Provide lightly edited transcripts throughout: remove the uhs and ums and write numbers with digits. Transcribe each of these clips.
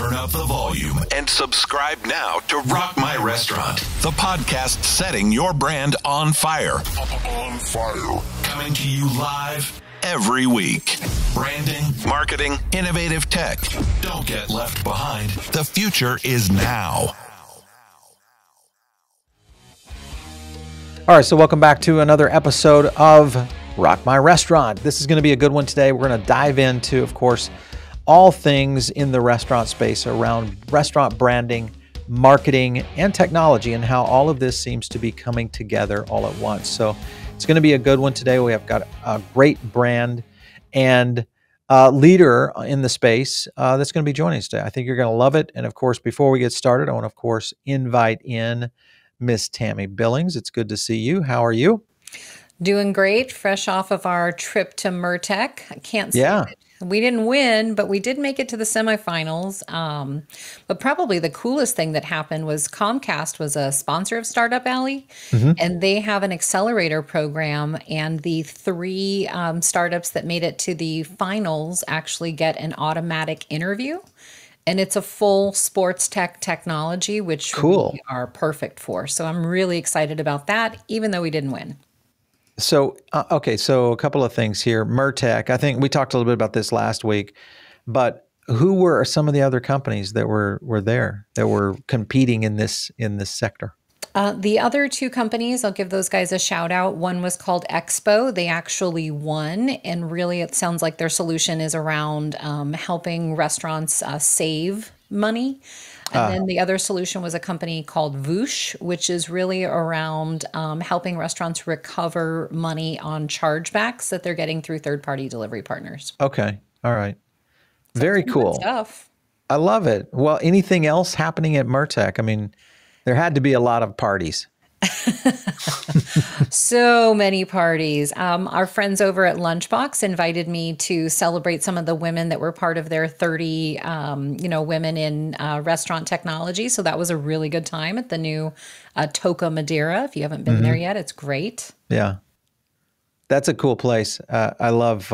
Turn up the volume and subscribe now to Rock My Restaurant, the podcast setting your brand on fire. On fire. Coming to you live every week. Branding, marketing, innovative tech. Don't get left behind. The future is now. All right, so welcome back to another episode of Rock My Restaurant. This is going to be a good one today. We're going to dive into, of course, all things in the restaurant space around restaurant branding, marketing, and technology, and how all of this seems to be coming together all at once. So it's going to be a good one today. We have got a great brand and leader in the space that's going to be joining us today. I think you're going to love it. And of course, before we get started, I want to, of course, invite in Miss Tammy Billings. It's good to see you. How are you? Doing great. Fresh off of our trip to Mertech. I can't say it. We didn't win, but we did make it to the semifinals. But probably the coolest thing that happened was Comcast was a sponsor of Startup Alley, and they have an accelerator program. And the three startups that made it to the finals actually get an automatic interview. And it's a full sports tech technology, which we are perfect for. So I'm really excited about that, even though we didn't win. So, okay, so a couple of things here. Mertech, I think we talked a little bit about this last week, but who were some of the other companies that were there, that were competing in this sector? The other two companies, I'll give those guys a shout out. One was called Expo. They actually won, and really it sounds like their solution is around helping restaurants save money. And then the other solution was a company called Voosh, which is really around helping restaurants recover money on chargebacks that they're getting through third-party delivery partners. Okay. All right. Very cool stuff. I love it. Well, anything else happening at Mertech? I mean, there had to be a lot of parties. So many parties. Our friends over at Lunchbox invited me to celebrate some of the women that were part of their 30, women in restaurant technology. So that was a really good time at the new Toca Madeira. If you haven't been there yet, it's great. Yeah. That's a cool place. I love,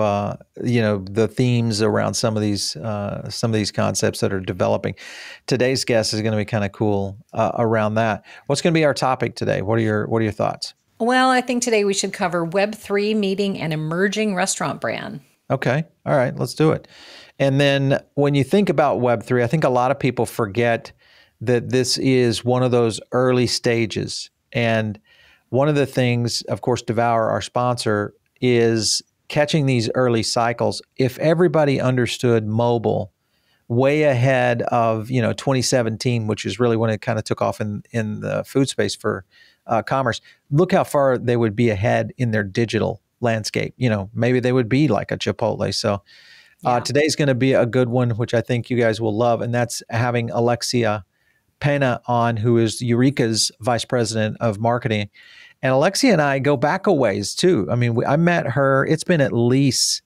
the themes around some of these concepts that are developing. Today's guest is going to be kind of cool around that. What's going to be our topic today? What are your thoughts? Well, I think today we should cover Web3 meeting an emerging restaurant brand. Okay. All right. Let's do it. And then when you think about Web3, I think a lot of people forget that this is one of those early stages. And one of the things, of course, Devour, our sponsor, is catching these early cycles. If everybody understood mobile way ahead of 2017, which is really when it kind of took off in the food space for commerce, look how far they would be ahead in their digital landscape. Maybe they would be like a Chipotle. So today's going to be a good one, which I think you guys will love, and that's having Alexia Penna on, who is Eureka's vice president of marketing. And Alexia and I go back a ways too. I mean, I met her, it's been at least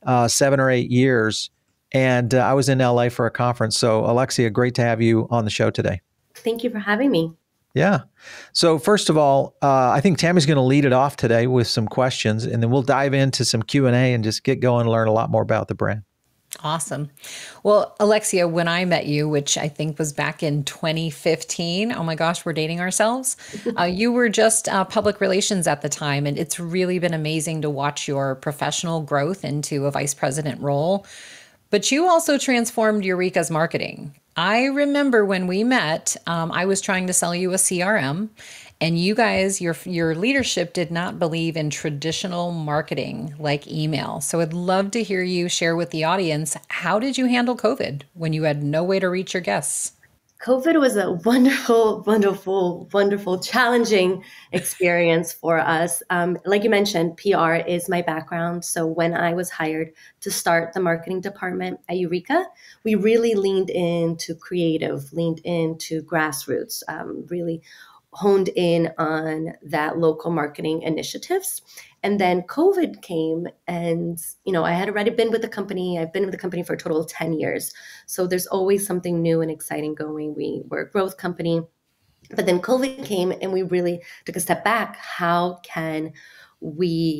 7 or 8 years. And I was in LA for a conference. So Alexia, great to have you on the show today. Thank you for having me. Yeah. So first of all, I think Tammy's going to lead it off today with some questions, and then we'll dive into some Q&A and just get going and learn a lot more about the brand. Awesome. Well, Alexia, when I met you, which I think was back in 2015, oh my gosh, we're dating ourselves. You were just public relations at the time, and it's really been amazing to watch your professional growth into a vice president role. But you also transformed Eureka's marketing. I remember when we met, I was trying to sell you a CRM, and you guys, your leadership did not believe in traditional marketing like email. So I'd love to hear you share with the audience, how did you handle COVID when you had no way to reach your guests? COVID was a wonderful, wonderful, wonderful, challenging experience for us. Like you mentioned, PR is my background. So when I was hired to start the marketing department at Eureka, we really leaned into creative, leaned into grassroots, really honed in on that local marketing initiatives. And then COVID came, and, I had already been with the company. I've been with the company for a total of 10 years. So there's always something new and exciting going. We were a growth company, but then COVID came and we really took a step back. How can we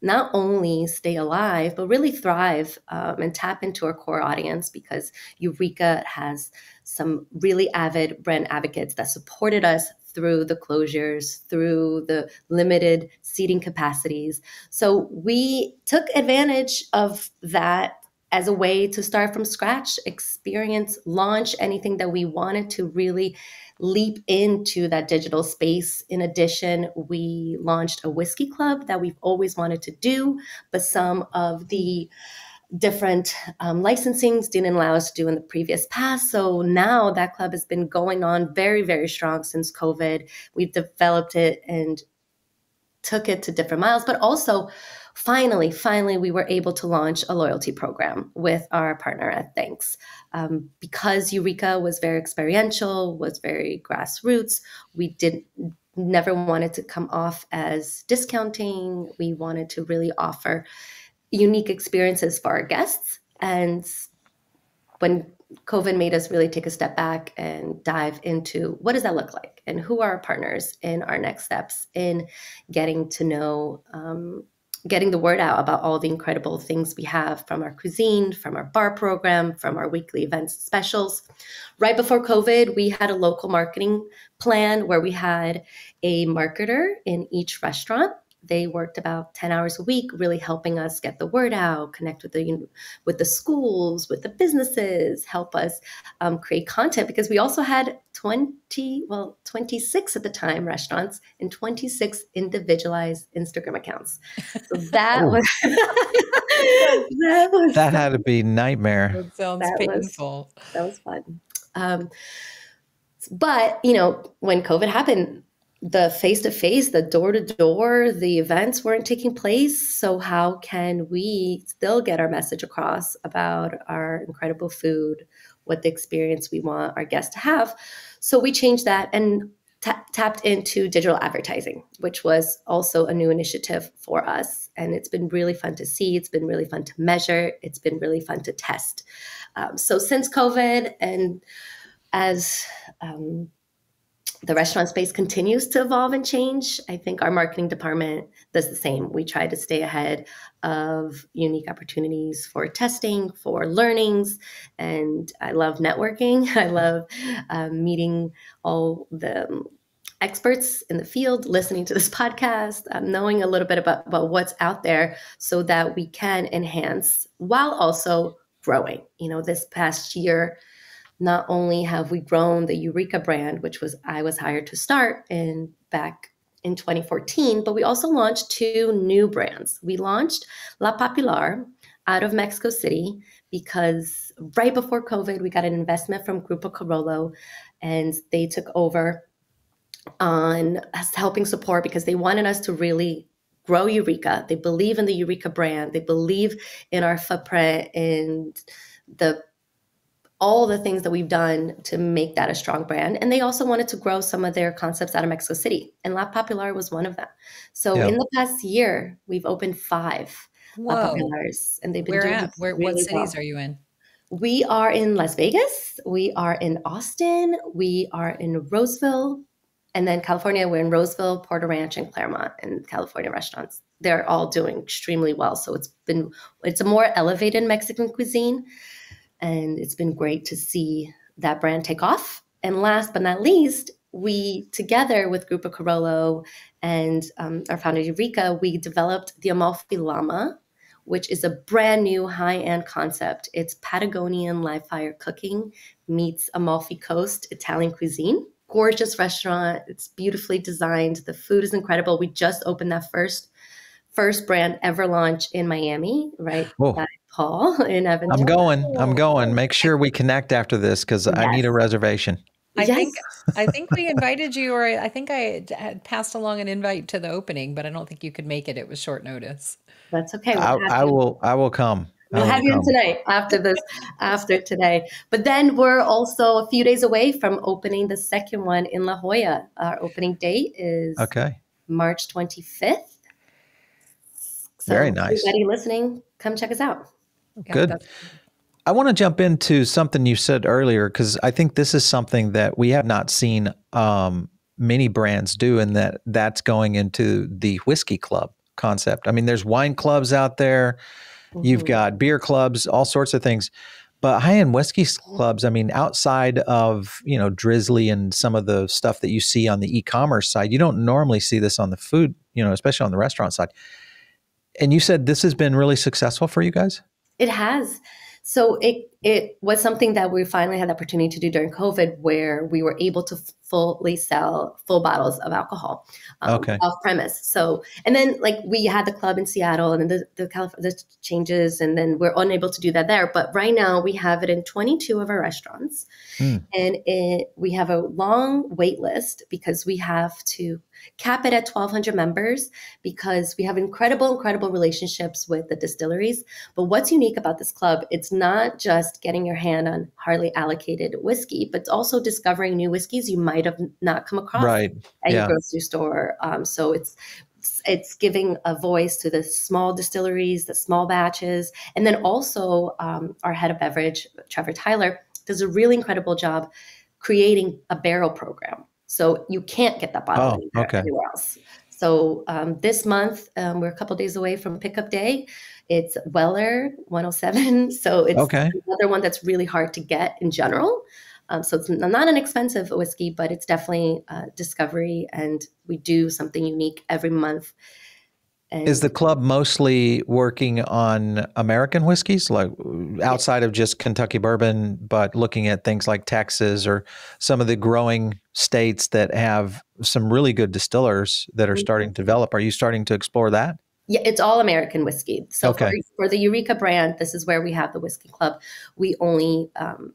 not only stay alive, but really thrive and tap into our core audience, because Eureka has some really avid brand advocates that supported us through the closures, through the limited seating capacities. So we took advantage of that as a way to start from scratch, experience, launch anything that we wanted to really leap into that digital space. In addition, we launched a whiskey club that we've always wanted to do, but some of the different licensings didn't allow us to do in the previous past. So now that club has been going on very, very strong since COVID. We've developed it and took it to different miles, but also finally, we were able to launch a loyalty program with our partner at Thanks. Because Eureka was very experiential, was very grassroots, we never wanted to come off as discounting. We wanted to really offer unique experiences for our guests. And when COVID made us really take a step back and dive into what does that look like and who are our partners in our next steps in getting to know, getting the word out about all the incredible things we have from our cuisine, from our bar program, from our weekly events specials. Right before COVID, we had a local marketing plan where we had a marketer in each restaurant. They worked about 10 hours a week, really helping us get the word out, connect with the schools, with the businesses, help us create content, because we also had 26 at the time restaurants and 26 individualized Instagram accounts. So that was that had to be nightmare. That sounds painful. That was fun. But when COVID happened, the face-to-face, the door-to-door, the events weren't taking place. So how can we still get our message across about our incredible food, what the experience we want our guests to have? So we changed that and tapped into digital advertising, which was also a new initiative for us. And it's been really fun to see. It's been really fun to measure. It's been really fun to test. So since COVID, and as the restaurant space continues to evolve and change, I think our marketing department does the same. We try to stay ahead of unique opportunities for testing, for learnings. And I love networking. I love meeting all the experts in the field, listening to this podcast, knowing a little bit about what's out there so that we can enhance while also growing. This past year, not only have we grown the Eureka brand, which I was hired to start back in 2014, but we also launched 2 new brands. We launched La Popular out of Mexico City because right before COVID, we got an investment from Grupo Carollo, and they took over on us helping support because they wanted us to really grow Eureka. They believe in the Eureka brand. They believe in our footprint and all the things that we've done to make that a strong brand. And they also wanted to grow some of their concepts out of Mexico City. And La Popular was one of them. So in the past year, we've opened 5 La Populars. And they've been doing really what cities well. are you in? We are in Las Vegas. We are in Austin. We are in Roseville. And then California, we're in Roseville, Porter Ranch, and Claremont, and California restaurants. They're all doing extremely well. So it's a more elevated Mexican cuisine. And it's been great to see that brand take off. And last but not least, we, together with Grupo Carollo and our founder Eureka, we developed the Amalfi Llama, which is a brand new high-end concept. It's Patagonian live fire cooking meets Amalfi Coast Italian cuisine. Gorgeous restaurant. It's beautifully designed. The food is incredible. We just opened that first brand ever launch in Miami, right? By Paul in Evansville. I'm going. Make sure we connect after this because I need a reservation. I think we invited you, or I think I had passed along an invite to the opening, but I don't think you could make it. It was short notice. That's okay. I will come. We'll have you in tonight after today. But then we're also a few days away from opening the second one in La Jolla. Our opening date is March 25th. So very nice. Everybody listening, come check us out. Good. I want to jump into something you said earlier, because I think this is something that we have not seen many brands do, and that's going into the whiskey club. concept. I mean, there's wine clubs out there. You've got beer clubs, all sorts of things. But high-end whiskey clubs, I mean, outside of, Drizzly and some of the stuff that you see on the e-commerce side, you don't normally see this on the food, especially on the restaurant side. And you said this has been really successful for you guys? It has. So it was something that we finally had the opportunity to do during COVID, where we were able to fully sell full bottles of alcohol off premise. So, and then like we had the club in Seattle and then the changes, and then we're unable to do that there. But right now we have it in 22 of our restaurants, and we have a long wait list because we have to cap it at 1,200 members because we have incredible relationships with the distilleries. But what's unique about this club, it's not just getting your hand on hardly allocated whiskey, but it's also discovering new whiskeys you might have not come across at your grocery store. So it's giving a voice to the small distilleries, the small batches. And then also our head of beverage, Trevor Tyler, does a really incredible job creating a barrel program. So you can't get that bottle anywhere else. So this month, we're a couple of days away from pickup day. It's Weller 107. So it's another one that's really hard to get in general. So it's not an expensive whiskey, but it's definitely a discovery. And we do something unique every month. And is the club mostly working on American whiskeys, like outside of just Kentucky bourbon, but looking at things like Texas or some of the growing states that have some really good distillers that are starting to develop? Are you starting to explore that? Yeah, it's all American whiskey. So for the Eureka brand, this is where we have the whiskey club. We only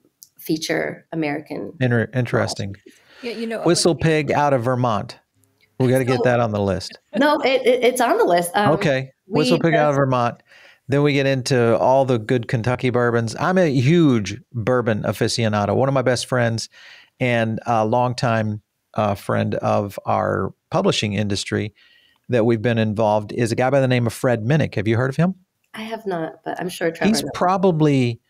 feature American. Interesting. Yeah, Whistle Pig out of Vermont. We got to get that on the list. No, it's on the list. Whistle Pig out of Vermont. Then we get into all the good Kentucky bourbons. I'm a huge bourbon aficionado. One of my best friends and a longtime friend of our publishing industry that we've been involved is a guy by the name of Fred Minnick. Have you heard of him? I have not, but I'm sure Trevor He's knows. probably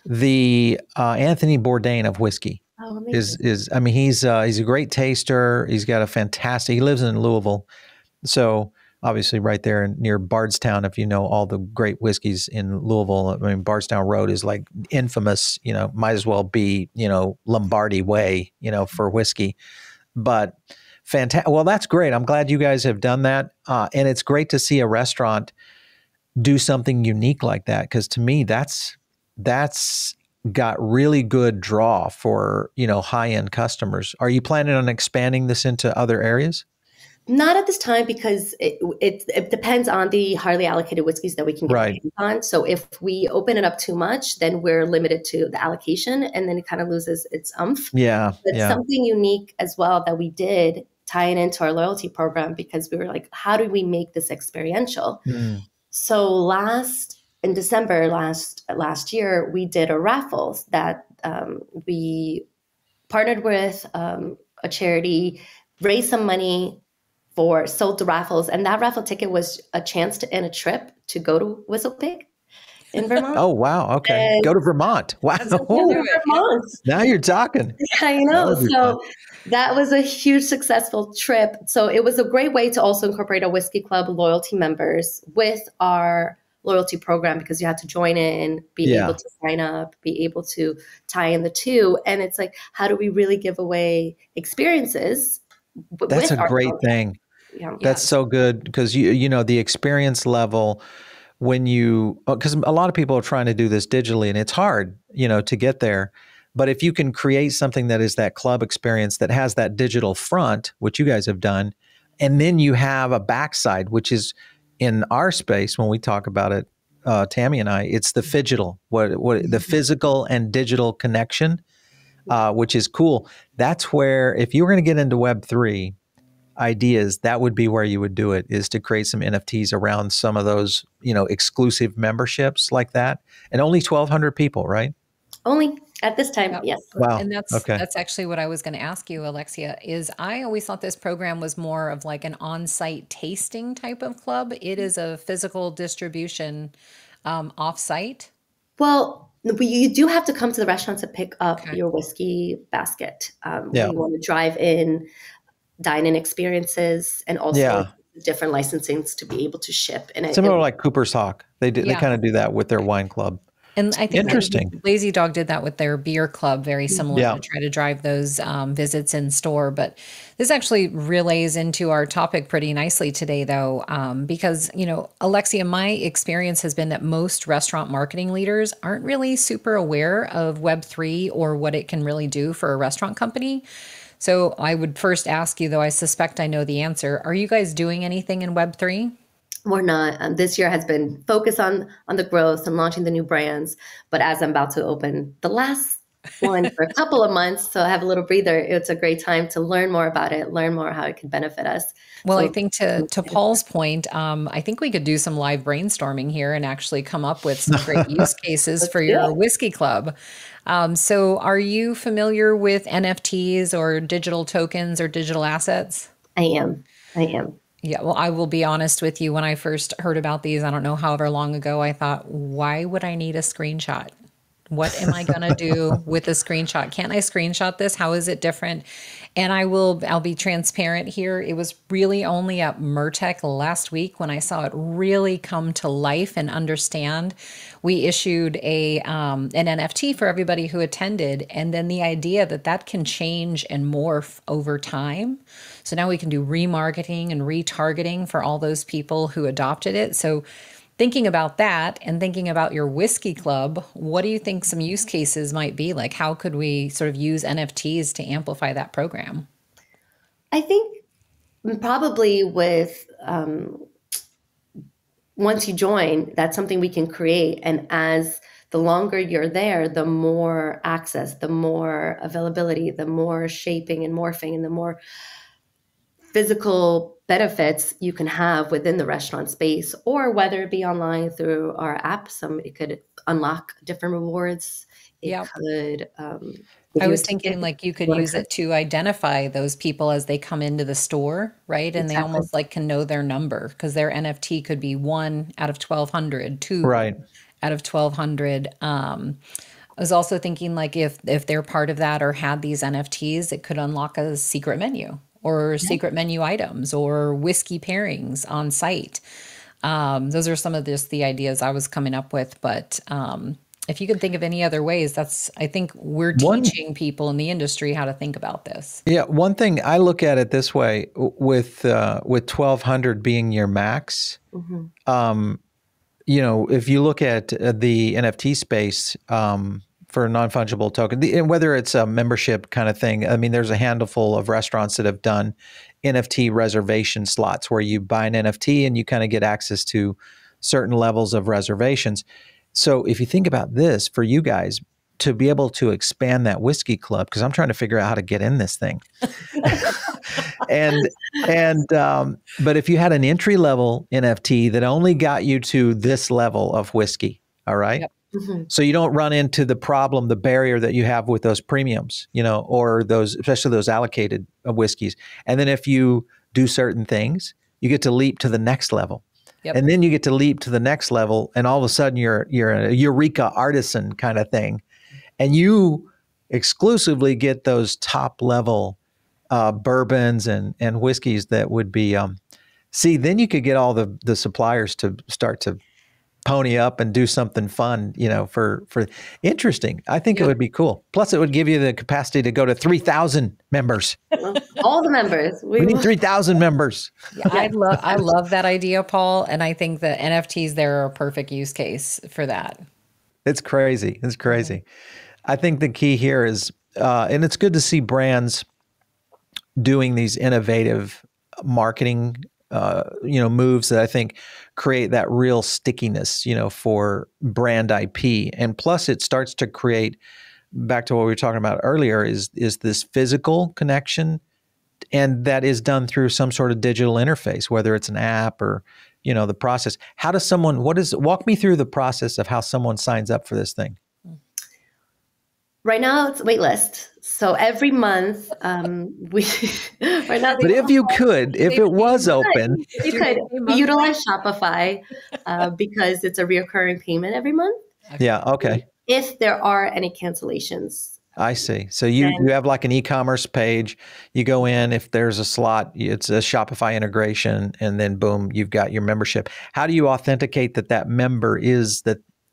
the Anthony Bourdain of whiskey. Oh, amazing. I mean, he's a great taster. He's got a fantastic. He lives in Louisville, so obviously right there near Bardstown. If you know all the great whiskeys in Louisville, I mean, Bardstown Road is like infamous. Might as well be Lombardy Way, for whiskey. But fantastic. Well, that's great. I'm glad you guys have done that, and it's great to see a restaurant do something unique like that, because to me, that's got really good draw for, high-end customers. Are you planning on expanding this into other areas? Not at this time, because it depends on the hardly allocated whiskeys that we can get our hands on. So if we open it up too much, then we're limited to the allocation, and then it kind of loses its umph. Yeah. But something unique as well that we did, tying into our loyalty program, because we were like, how do we make this experiential? So in December last year, we did a raffle that we partnered with a charity, raised some money sold the raffles, and that raffle ticket was a chance to end a trip to go to Whistle Pig in Vermont. Oh, wow. Okay. And go to Vermont. Wow. Vermont. Now you're talking. Yeah, so that was a huge successful trip. So it was a great way to also incorporate our Whiskey Club loyalty members with our loyalty program, because you had to join in, be able to sign up, be able to tie in the two. And it's like, how do we really give away experiences? That's a great thing. That's so good, because the experience level because a lot of people are trying to do this digitally, and it's hard, to get there. But if you can create something that is that club experience that has that digital front, which you guys have done, and then you have a backside, which is in our space when we talk about it, Tammy and I, it's the phygital, the physical and digital connection, which is cool. That's where, if you were going to get into Web3 ideas, that would be where you would do it, is to create some NFTs around some of those, exclusive memberships like that. And only 1,200 people, right? Only at this time, yes. Wow. And that's actually what I was going to ask you, Alexia, is I always thought this program was more of like an on-site tasting type of club. It is a physical distribution off-site. Well, you do have to come to the restaurant to pick up your whiskey basket. We want to drive in, dine-in experiences, and also different licensings to be able to ship. And Similar like Cooper's Hawk. They Yeah. kind of do that with their wine club. And I think Interesting. Lazy Dog did that with their beer club, very similar Yeah. to try to drive those visits in store. But this actually relays into our topic pretty nicely today, though, because, Alexia, my experience has been that most restaurant marketing leaders aren't really super aware of Web3 or what it can really do for a restaurant company. So I would first ask you, though I suspect I know the answer, are you guys doing anything in Web3? We're not. This year has been focused on the growth and launching the new brands. But as I'm about to open the last one for a couple of months, so I have a little breather, it's a great time to learn more about it, learn more how it can benefit us. Well, So- I think to Paul's point, I think we could do some live brainstorming here and actually come up with some great use cases for your whiskey club. So are you familiar with NFTs or digital tokens or digital assets? I am. Yeah, well, I will be honest with you. When I first heard about these, I don't know, however long ago, I thought, why would I need a screenshot? What am I going to do with a screenshot? Can't I screenshot this? How is it different? And I'll be transparent here. It was really only at Mertech last week when I saw it really come to life and understand. We issued an NFT for everybody who attended. And then the idea that can change and morph over time. So now we can do remarketing and retargeting for all those people who adopted it. So thinking about that and thinking about your whiskey club, what do you think some use cases might be? Like, how could we sort of use NFTs to amplify that program? I think probably with once you join, that's something we can create. And as the longer you're there, the more access, the more availability, the more shaping and morphing, and the more physical benefits you can have within the restaurant space, or whether it be online through our app. It could unlock different rewards. It could. I was thinking like you could use it to identify those people as they come into the store, right? And they almost like can know their number because their NFT could be 1 out of 1,200, 2 out of 1,200. I was also thinking like if they're part of that or had these NFTs, it could unlock a secret menu or secret menu items or whiskey pairings on site. Those are some of the ideas I was coming up with. But if you can think of any other ways, I think we're teaching people in the industry how to think about this. Yeah, one thing I look at it this way with 1,200 being your max. If you look at the NFT space for a non-fungible token, and whether it's a membership kind of thing, I mean, there's a handful of restaurants that have done NFT reservation slots where you buy an NFT and you kind of get access to certain levels of reservations. So if you think about this, for you guys to be able to expand that whiskey club, because I'm trying to figure out how to get in this thing. But if you had an entry level NFT that only got you to this level of whiskey, all right? Yep. So you don't run into the barrier that you have with those premiums, or those, especially those allocated whiskeys. And then if you do certain things, you get to leap to the next level. Yep. And then you get to leap to the next level, and all of a sudden you're a Eureka artisan kind of thing. And you exclusively get those top level bourbons and whiskeys that would be, then you could get all the suppliers to start to pony up and do something fun, for interesting. I think it would be cool. Plus it would give you the capacity to go to 3,000 members. All the members. We need 3,000 members. Yeah, I love that idea, Paul. And I think the NFTs there are a perfect use case for that. It's crazy. It's crazy. I think the key here is, and it's good to see brands doing these innovative marketing moves that I think create that real stickiness, for brand IP. And plus it starts to create, back to what we were talking about earlier, is this physical connection. And that is done through some sort of digital interface, whether it's an app or, the process. Walk me through the process of how someone signs up for this thing. Right now it's wait list. So every month, right now. But if it was open, you could utilize Shopify because it's a recurring payment every month. Yeah. Okay. If there are any cancellations, I see. So you have like an e-commerce page. You go in, if there's a slot, it's a Shopify integration, and then boom, you've got your membership. How do you authenticate that member is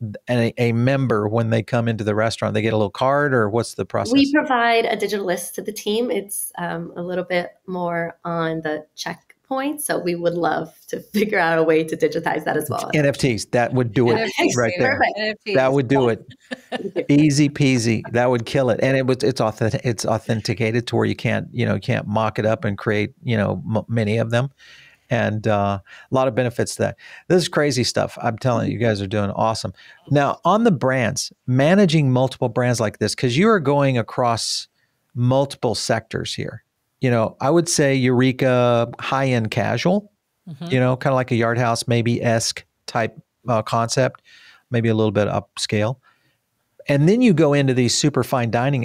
a member when they come into the restaurant? They get a little card, or what's the process? We provide a digital list to the team. It's a little bit more on the checkpoint, so we would love to figure out a way to digitize that as well. NFTs, that would do it right there. NFTs. That would do it. Easy peasy. That would kill it. And it's authenticated to where you can't mock it up and create, many of them. And a lot of benefits to that. This is crazy stuff. I'm telling you, you guys are doing awesome. Now, on the brands, managing multiple brands like this, because you are going across multiple sectors here. I would say Eureka, high-end casual, kind of like a Yard House, maybe-esque type concept, maybe a little bit upscale. And then you go into these super fine dining,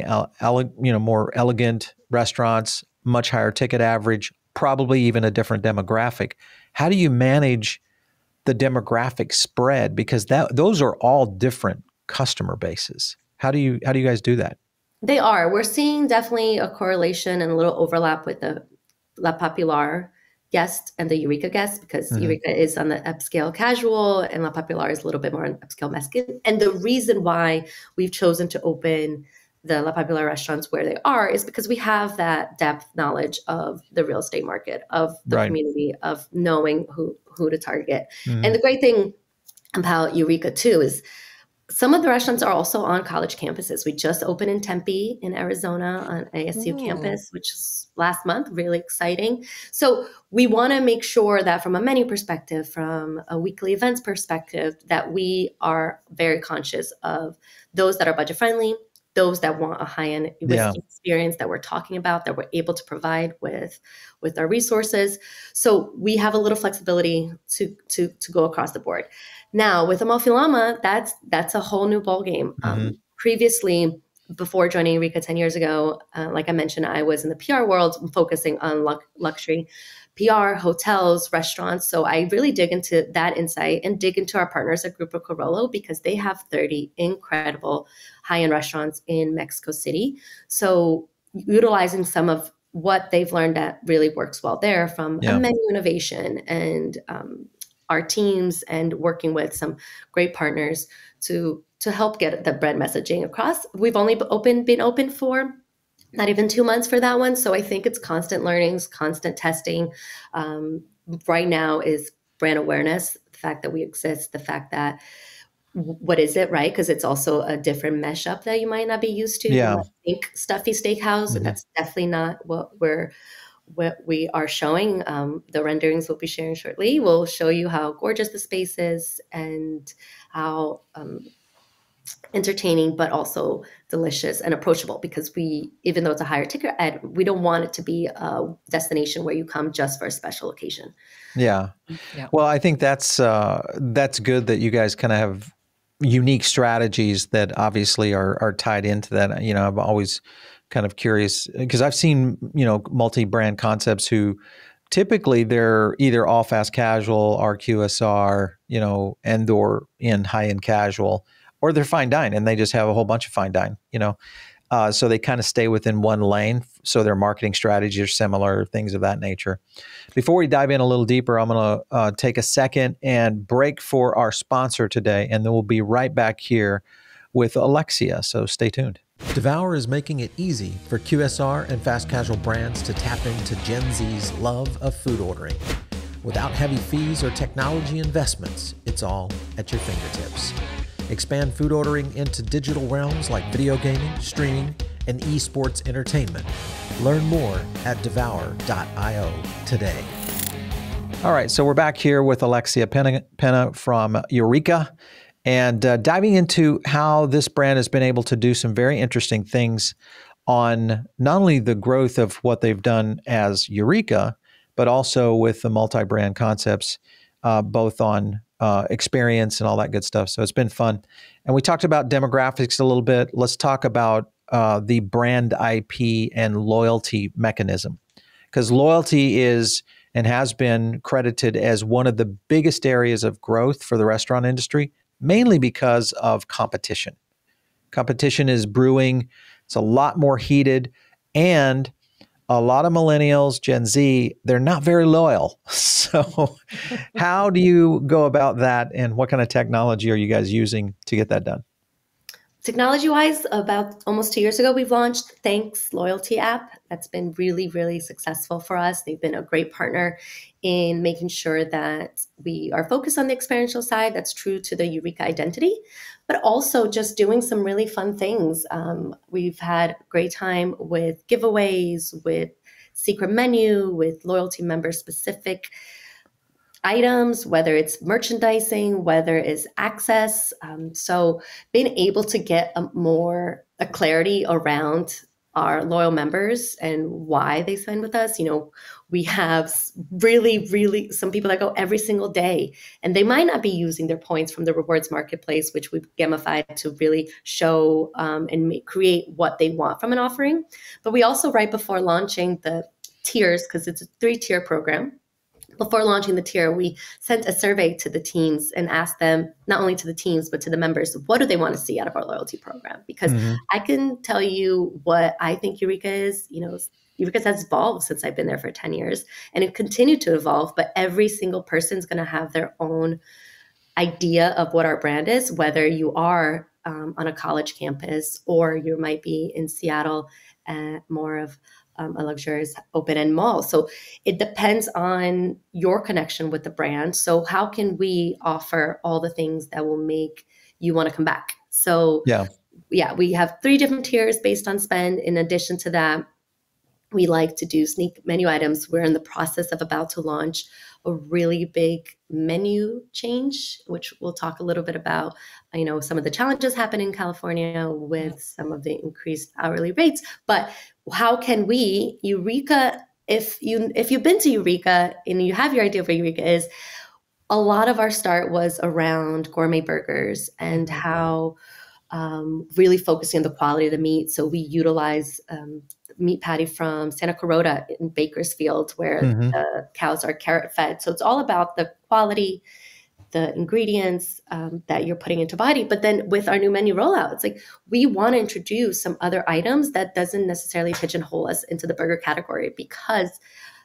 more elegant restaurants, much higher ticket average, probably even a different demographic. How do you manage the demographic spread? Because those are all different customer bases. How do you guys do that? They are. We're seeing definitely a correlation and a little overlap with the La Popular guest and the Eureka guest, because Eureka is on the upscale casual and La Popular is a little bit more on upscale Mexican. And the reason why we've chosen to open the La Popular restaurants where they are is because we have that depth knowledge of the real estate market, of the community, of knowing who to target. And the great thing about Eureka too is some of the restaurants are also on college campuses. We just opened in Tempe in Arizona on ASU campus, which is last month, really exciting. So we want to make sure that from a menu perspective, from a weekly events perspective, that we are very conscious of those that are budget friendly, those that want a high-end whiskey experience that we're talking about, that we're able to provide with our resources. So we have a little flexibility to go across the board. Now with Amalfi Llama, that's a whole new ballgame. Previously, before joining Eureka 10 years ago, like I mentioned, I was in the PR world focusing on luxury PR, hotels, restaurants. So I really dig into that insight and dig into our partners at Grupo Corollo, because they have 30 incredible high-end restaurants in Mexico City. So utilizing some of what they've learned that really works well there, from a menu innovation and our teams, and working with some great partners to help get the brand messaging across. We've only been open for not even 2 months for that one. So I think it's constant learnings, constant testing. Right now is brand awareness, the fact that we exist, the fact that what is it, right? Because it's also a different mesh up that you might not be used to. You might think stuffy steakhouse, and that's definitely not what we are showing. The renderings we'll be sharing shortly will show you how gorgeous the space is and how entertaining, but also delicious and approachable, because even though it's a higher ticket, we don't want it to be a destination where you come just for a special occasion. Yeah. Well, I think that's good that you guys kind of have unique strategies that obviously are tied into that. I'm always kind of curious, because I've seen, multi-brand concepts who typically they're either all fast casual or QSR, and or in high-end casual, or they're fine dine and they just have a whole bunch of fine dine, so they kind of stay within one lane. So their marketing strategies are similar, things of that nature. Before we dive in a little deeper, I'm going to take a second and break for our sponsor today, and then we'll be right back here with Alexia. So stay tuned. Devour is making it easy for QSR and fast casual brands to tap into Gen Z's love of food ordering. Without heavy fees or technology investments, it's all at your fingertips. Expand food ordering into digital realms like video gaming, streaming, and esports entertainment. Learn more at devour.io today. All right, so we're back here with Alexia Penna from Eureka, and diving into how this brand has been able to do some very interesting things on not only the growth of what they've done as Eureka, but also with the multi-brand concepts, both on experience and all that good stuff. So it's been fun. And we talked about demographics a little bit. Let's talk about the brand IP and loyalty mechanism, because loyalty is and has been credited as one of the biggest areas of growth for the restaurant industry, mainly because of competition. Competition is brewing It's a lot more heated, and a lot of millennials, Gen Z, they're not very loyal. So how do you go about that, and what kind of technology are you guys using to get that done? Technology-wise, about almost 2 years ago, we've launched Thanks loyalty app. That's been really, really successful for us. They've been a great partner in making sure that we are focused on the experiential side. That's true to the Eureka identity, but also just doing some really fun things. We've had a great time with giveaways, with secret menu, with loyalty member specific items, whether it's merchandising, whether it's access. So being able to get a clarity around our loyal members and why they spend with us. We have really, really some people that go every single day, and they might not be using their points from the rewards marketplace, which we've gamified to really show and create what they want from an offering. But we also, right before launching the tiers, because it's a 3-tier program, before launching the tier, we sent a survey to the teams and asked them, not only to the teams, but to the members, what do they want to see out of our loyalty program? Because I can tell you what I think Eureka is. Eureka has evolved since I've been there for 10 years, and it continued to evolve, but every single person's going to have their own idea of what our brand is, whether you are on a college campus or you might be in Seattle, more of a luxurious open-end mall. So it depends on your connection with the brand. So how can we offer all the things that will make you want to come back? So yeah, we have 3 different tiers based on spend. In addition to that, we like to do sneak menu items. We're in the process of about to launch a really big menu change, which we'll talk a little bit about. I know some of the challenges happen in California with some of the increased hourly rates, but how can we, Eureka, if you've been to Eureka and you have your idea of what Eureka is, a lot of our start was around gourmet burgers and how really focusing on the quality of the meat. So we utilize meat patty from Santa Clarota in Bakersfield, where the cows are carrot fed. So it's all about the quality, the ingredients that you're putting into body. But then with our new menu rollout, it's like we want to introduce some other items that doesn't necessarily pigeonhole us into the burger category, because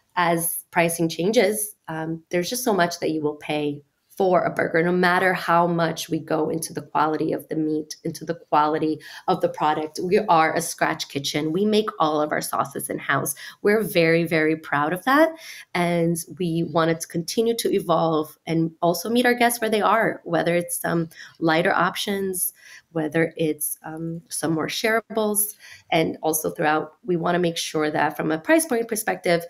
as pricing changes, there's just so much that you will pay for a burger, no matter how much we go into the quality of the meat, into the quality of the product. We are a scratch kitchen. We make all of our sauces in-house. We're very, very proud of that. And we wanted to continue to evolve and also meet our guests where they are, whether it's some lighter options, whether it's some more shareables. And also throughout, we want to make sure that from a price point perspective,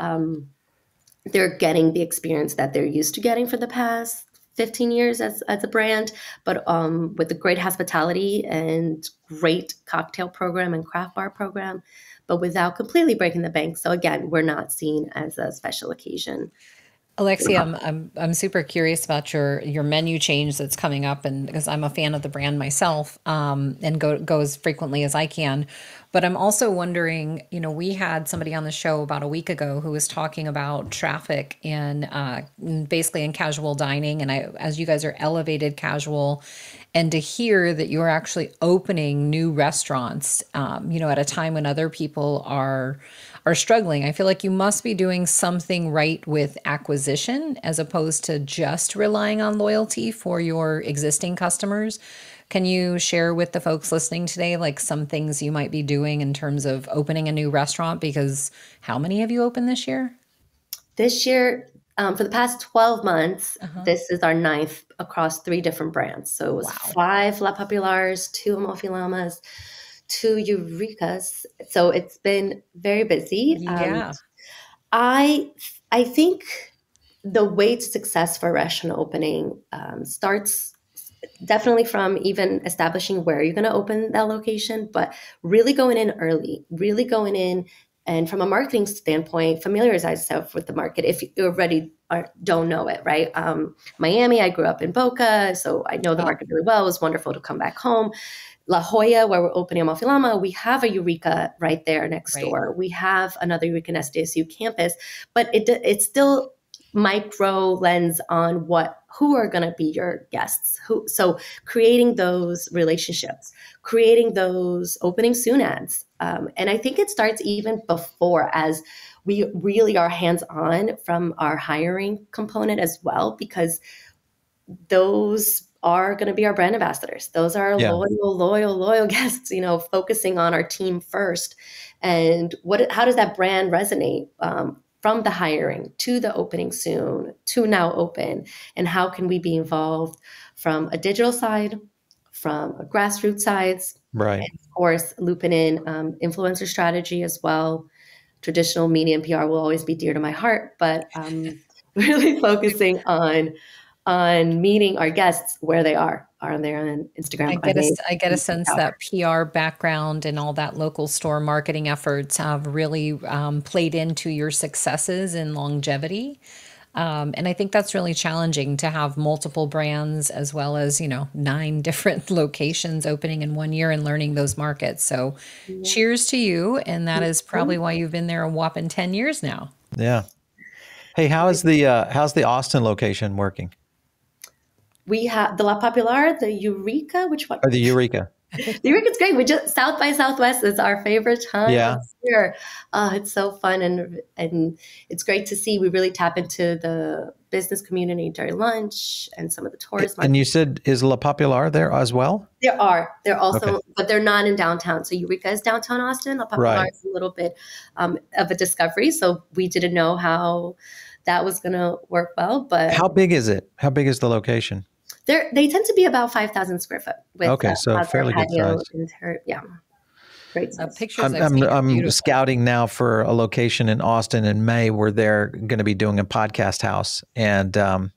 they're getting the experience that they're used to getting for the past 15 years as a brand, but with the great hospitality and great cocktail program and craft bar program, but without completely breaking the bank. So again, we're not seen as a special occasion. Alexia, I'm super curious about your menu change that's coming up, and because I'm a fan of the brand myself, and go as frequently as I can. But I'm also wondering, we had somebody on the show about a week ago who was talking about traffic in basically in casual dining, and as you guys are elevated casual, and to hear that you're actually opening new restaurants, at a time when other people are struggling. I feel like you must be doing something right with acquisition as opposed to just relying on loyalty for your existing customers. Can you share with the folks listening today, like some things you might be doing in terms of opening a new restaurant? Because how many have you opened this year? This year, for the past 12 months, this is our 9th across 3 different brands. So it was 5 La Populars, 2 Amalfi-Llamas, 2 Eurekas. So it's been very busy. Yeah. I think the way to success for a restaurant opening starts definitely from even establishing where you're going to open that location, but really going in early, really going in. And from a marketing standpoint, familiarize yourself with the market if you already don't know it, right? Miami, I grew up in Boca, so I know the market really well. It was wonderful to come back home. La Jolla, where we're opening Amalfi-Llama, we have a Eureka right there next door. We have another Eureka in SDSU campus, but it's still micro lens on what who are going to be your guests. So creating those relationships, creating those opening soon ads. And I think it starts even before, as we really are hands-on from our hiring component as well, because those are going to be our brand ambassadors. Those are loyal guests, focusing on our team first. And how does that brand resonate from the hiring to the opening soon to now open? And how can we be involved from a digital side, from a grassroots sides, right? And of course, looping in influencer strategy as well. Traditional media and PR will always be dear to my heart, but really focusing on meeting our guests where they are they on Instagram? I get a sense that PR background and all that local store marketing efforts have really played into your successes and longevity. And I think that's really challenging to have multiple brands as well as, 9 different locations opening in 1 year and learning those markets. So cheers to you. And that is probably why you've been there a whopping 10 years now. Yeah. Hey, how's the Austin location working? We have the La Popular, the Eureka, which one? Or the Eureka. The Eureka's great. We just South by Southwest is our favorite time of year. It's so fun and it's great to see. We really tap into the business community during lunch and some of the tours. And you said, is La Popular there as well? They're also, but they're not in downtown. So Eureka is downtown Austin. La Popular is a little bit of a discovery. So we didn't know how that was going to work well. But how big is it? How big is the location? They tend to be about 5,000 square foot. So fairly good size. Great size. Pictures I'm scouting now for a location in Austin in May where they're going to be doing a podcast house. And,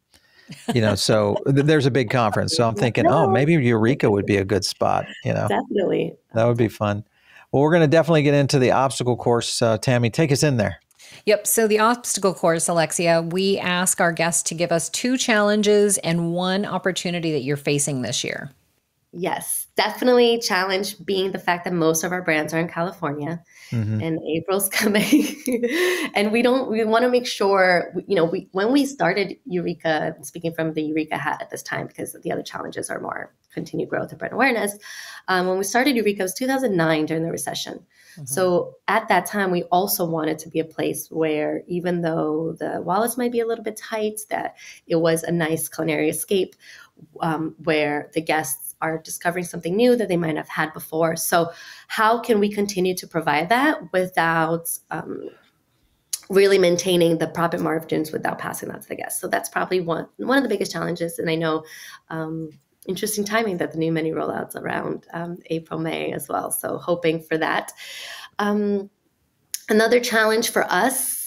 so there's a big conference. So I'm thinking, maybe Eureka would be a good spot. Definitely. That would be fun. Well, we're going to definitely get into the obstacle course. Tammy, take us in there. Yep. So the obstacle course, Alexia, we ask our guests to give us 2 challenges and 1 opportunity that you're facing this year. Yes, definitely challenge being the fact that most of our brands are in California and April's coming. And we want to make sure, when we started Eureka, speaking from the Eureka hat at this time, because the other challenges are more continued growth and brand awareness. When we started Eureka, it was 2009 during the recession. So at that time, we also wanted to be a place where, even though the wallets might be a little bit tight, that it was a nice culinary escape where the guests are discovering something new that they might have had before. So how can we continue to provide that without really maintaining the profit margins without passing that to the guests? So that's probably one of the biggest challenges. And I know interesting timing that the new menu rollouts around April, May as well. So hoping for that. Another challenge for us,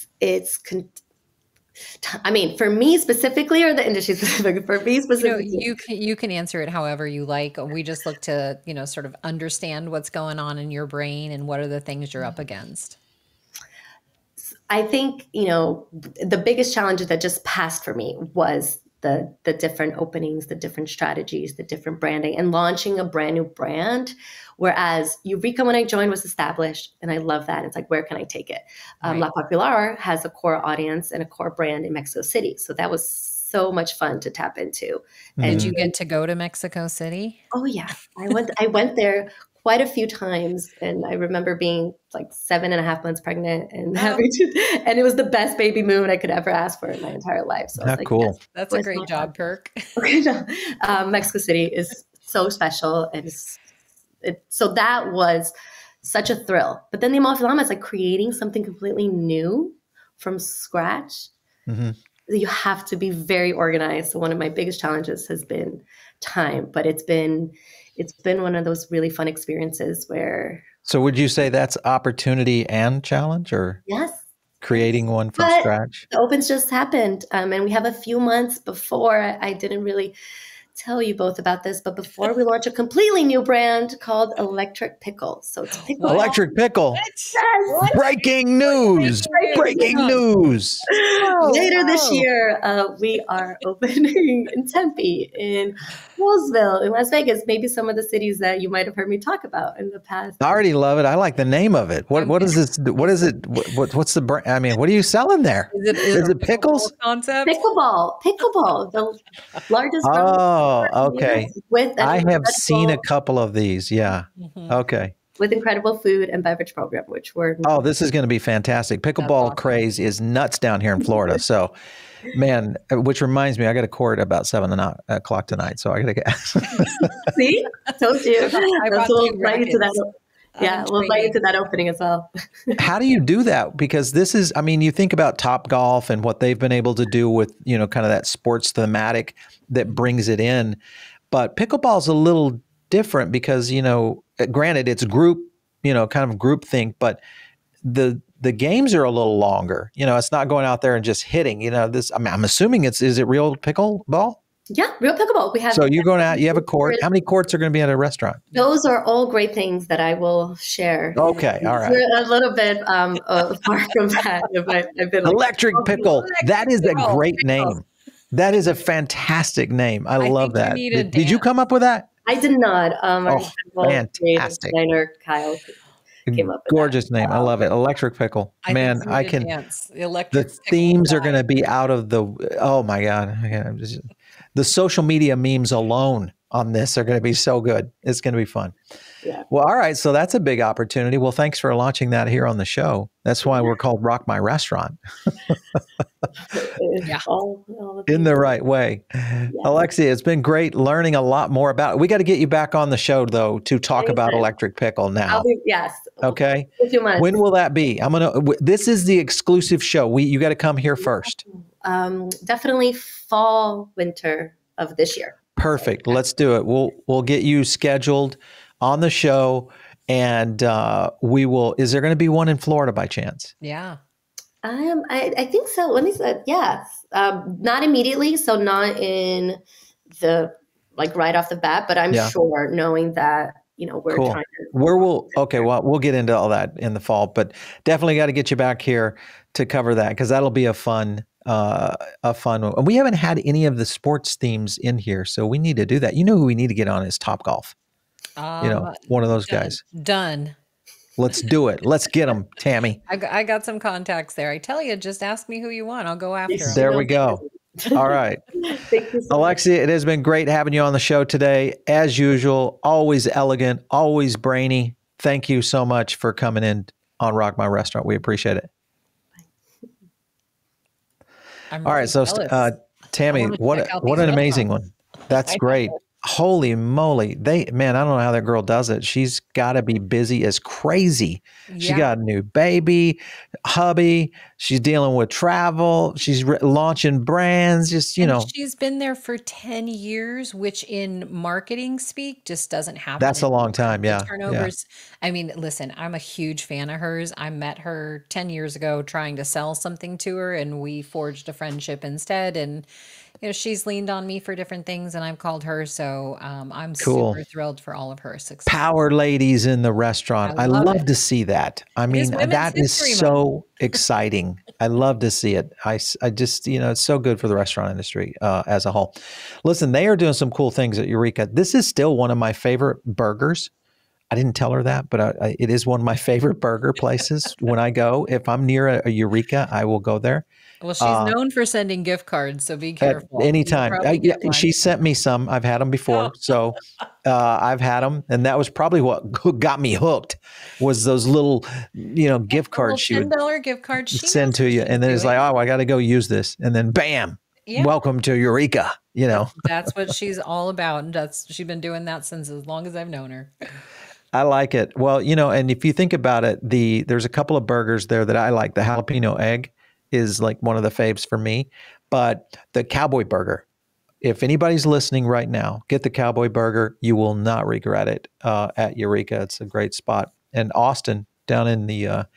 for me specifically, or the industry specific? For me specifically, you can answer it however you like. We just look to sort of understand what's going on in your brain and what are the things you're up against. I think the biggest challenge that just passed for me was the different openings, the different strategies, the different branding, and launching a brand new brand. Whereas Eureka, when I joined, was established, and I love that. It's like, where can I take it? Right. La Popular has a core audience and a core brand in Mexico City. So that was so much fun to tap into. And did you get to go to Mexico City? Oh yeah, I went there quite a few times, and I remember being like 7.5 months pregnant and and it was the best baby moon I could ever ask for in my entire life. So I was like, cool. Yes, that's a great job perk. Mexico City is so special, and so that was such a thrill. But then the Amalfi is like creating something completely new from scratch. You have to be very organized. So one of my biggest challenges has been time, but it's been one of those really fun experiences where. So would you say that's opportunity and challenge, or yes, creating one from scratch? The opens just happened, and we have a few months before. I didn't really tell you both about this, but before we launch a completely new brand called Electric Pickle. So it's pickle. Electric Pickle. Yes. Breaking news. Breaking news. Later this year, we are opening in Tempe, in Roseville, in Las Vegas, maybe some of the cities that you might have heard me talk about in the past. I already love it. I like the name of it. What is this? What is it? What's the brand? I mean, what are you selling there? Is it pickles? Concept? Pickleball, the largest. Oh, okay. I have seen a couple of these. Yeah. Mm-hmm. Okay. With incredible food and beverage program, which we're. Oh, this is going to be fantastic. Pickleball awesome. craze is nuts down here in Florida. So, man, which reminds me, I got a court about 7 o'clock tonight. So I got to get. See, told you. I bought We'll two invite you to that. rackets. Yeah, we'll invite you to that opening as well. How do you do that? Because this is, I mean, you think about Top Golf and what they've been able to do with, you know, kind of that sports thematic that brings it in. But pickleball is a little different because, you know, granted it's group, you know, kind of group think, but the games are a little longer. You know, it's not going out there and just hitting, you know, this, I mean, I'm assuming is it real pickleball? Yeah, real pickleball. We have. So you're going out, you have a court. How many courts are going to be at a restaurant? Those are all great things that I will share. Okay, all right. We're a little bit far from that. I've been Electric Pickle. That is a great name. That is a fantastic name. I love that. Did you come up with that? I did not. Fantastic. Designer Kyle came up with gorgeous name. I love it. Electric Pickle. Man, I can. The themes are going to be out of the. Oh my God. The social media memes alone on this are going to be so good. It's going to be fun. Yeah. Well, all right. So that's a big opportunity. Well, thanks for launching that here on the show. That's why we're called Rock My Restaurant. Yeah. In the right way. Yeah. Alexia, it's been great learning a lot more about it. We got to get you back on the show, though, to talk about Electric Pickle now. Yes. Okay. When will that be? This is the exclusive show. You got to come here first. Definitely fall, winter of this year. Perfect. Let's do it. We'll get you scheduled on the show, and we will. Is there going to be one in Florida by chance? Yeah. I think so. Let me say yes. Not immediately, so not in the right off the bat, but I'm sure, knowing that we're trying to. We'll get into all that in the fall, but definitely got to get you back here to cover that because that'll be a fun one. And we haven't had any of the sports themes in here, so we need to do that. You know who we need to get on is Top Golf. One of those guys. Done. Let's do it. Let's get them, Tammy. I got some contacts there. I tell you, just ask me who you want. I'll go after them. There we go. All right. Thank you so Alexia, it has been great having you on the show today. As usual, always elegant, always brainy. Thank you so much for coming in on Rock My Restaurant. We appreciate it. All right. So, Tammy, what an amazing one. That's great. Holy moly. I don't know how that girl does it. She's got to be busy as crazy. Yeah. She got a new baby, hubby. She's dealing with travel. She's launching brands. She's been there for 10 years, which in marketing speak just doesn't happen. That's a long time. Yeah. Turnovers. Yeah. I mean, listen, I'm a huge fan of hers. I met her 10 years ago trying to sell something to her, and we forged a friendship instead. And she's leaned on me for different things, and I've called her. So I'm super thrilled for all of her success. Power ladies in the restaurant. I love to see that. I mean, that is so exciting. I love to see it. I just, it's so good for the restaurant industry as a whole. Listen, they are doing some cool things at Eureka. This is still one of my favorite burgers. I didn't tell her that, but it is one of my favorite burger places when I go. If I'm near a Eureka, I will go there. Well, she's known for sending gift cards, so be careful. Anytime. She sent me some. I've had them before. So I've had them. And that was probably what got me hooked was those little, gift cards she would $10 gift cards she send to you. And then it's like, I got to go use this. And then bam, welcome to Eureka, That's what she's all about. And she's been doing that since as long as I've known her. I like it. Well, and if you think about it, there's a couple of burgers there that I like. The jalapeno egg is like one of the faves for me, but the cowboy burger, if anybody's listening right now, get the cowboy burger. You will not regret it at Eureka. It's a great spot. And Austin down in the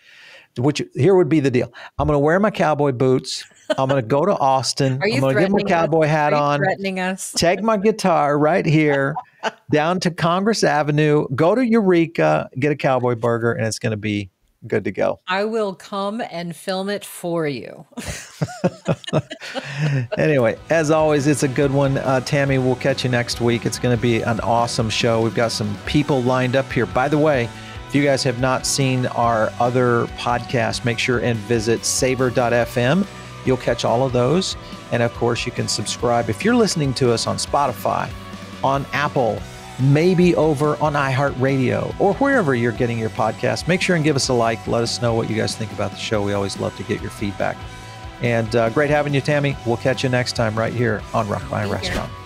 which here would be the deal. I'm going to wear my cowboy boots. I'm going to go to Austin. I'm going to get my cowboy hat on, take my guitar right here down to Congress Avenue, go to Eureka, get a cowboy burger, and it's going to be good to go. I will come and film it for you. Anyway, as always, it's a good one. Tammy, we'll catch you next week. It's going to be an awesome show. We've got some people lined up here. By the way, if you guys have not seen our other podcasts, make sure and visit savor.fm. You'll catch all of those. And of course, you can subscribe. If you're listening to us on Spotify, on Apple, maybe over on iHeartRadio, or wherever you're getting your podcast, make sure and give us a like. Let us know what you guys think about the show. We always love to get your feedback. And great having you, Tammy. We'll catch you next time right here on Rock My Restaurant.